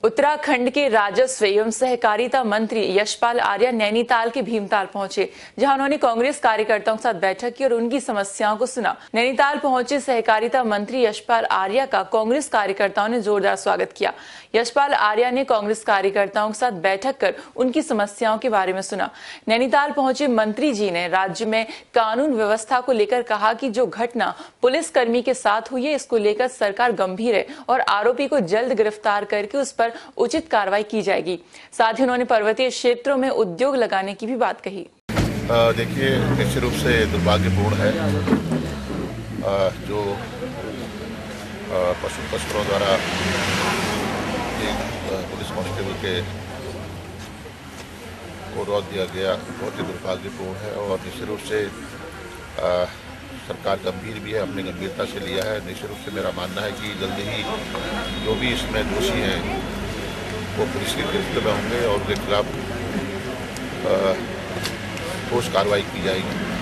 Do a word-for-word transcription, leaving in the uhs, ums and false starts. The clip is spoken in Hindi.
उत्तराखंड के राजस्व एवं सहकारिता मंत्री यशपाल आर्या नैनीताल के भीमताल पहुंचे, जहां उन्होंने कांग्रेस कार्यकर्ताओं के साथ बैठक की और उनकी समस्याओं को सुना। नैनीताल पहुंचे सहकारिता मंत्री यशपाल आर्या का कांग्रेस कार्यकर्ताओं ने जोरदार स्वागत किया। यशपाल आर्या ने कांग्रेस कार्यकर्ताओं के साथ बैठक कर उनकी समस्याओं के बारे में सुना। नैनीताल पहुंचे मंत्री जी ने राज्य में कानून व्यवस्था को लेकर कहा कि जो घटना पुलिसकर्मी के साथ हुई है, इसको लेकर सरकार गंभीर है और आरोपी को जल्द गिरफ्तार करके उस पर उचित कार्रवाई की जाएगी। साथ ही उन्होंने पर्वतीय क्षेत्रों में उद्योग लगाने की भी बात कही। देखिए, निश्चित रूप से दुर्भाग्यपूर्ण है आ, जो पशु तस्करों द्वारा एक पुलिस कांस्टेबल के को रोक दिया गया, बहुत ही दुर्भाग्यपूर्ण है और निश्चित रूप से आ, सरकार गंभीर भी है, अपनी गंभीरता से लिया है। निश्चित रूप से मेरा मानना है कि जल्दी ही जो भी इसमें दोषी हैं वो पुलिस की गिरफ्त में होंगे और उनके खिलाफ ठोस कार्रवाई की जाएगी।